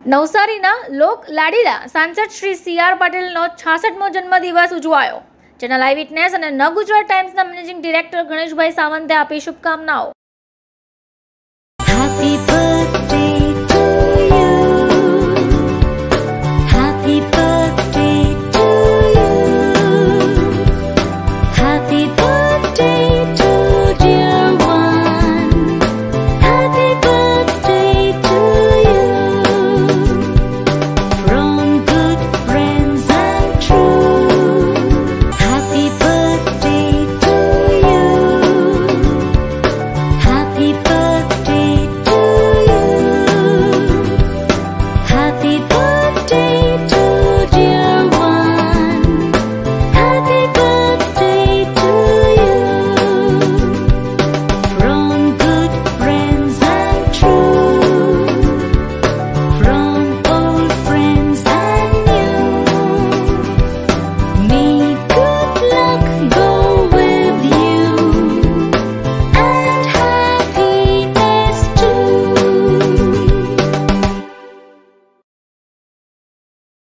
નવસારીના લોક લાડીલા સાંસદ શ્રી CR પાટીલનો 66મો જન્મદિવસ ઉજવાયો, જેના લાઈવ વિટનેસ અને નવ ગુજરાત ટાઈમ્સના મેનેજિંગ ડિરેક્ટર ગણેશભાઈ સાવંતે આપી શુભકામનાઓ।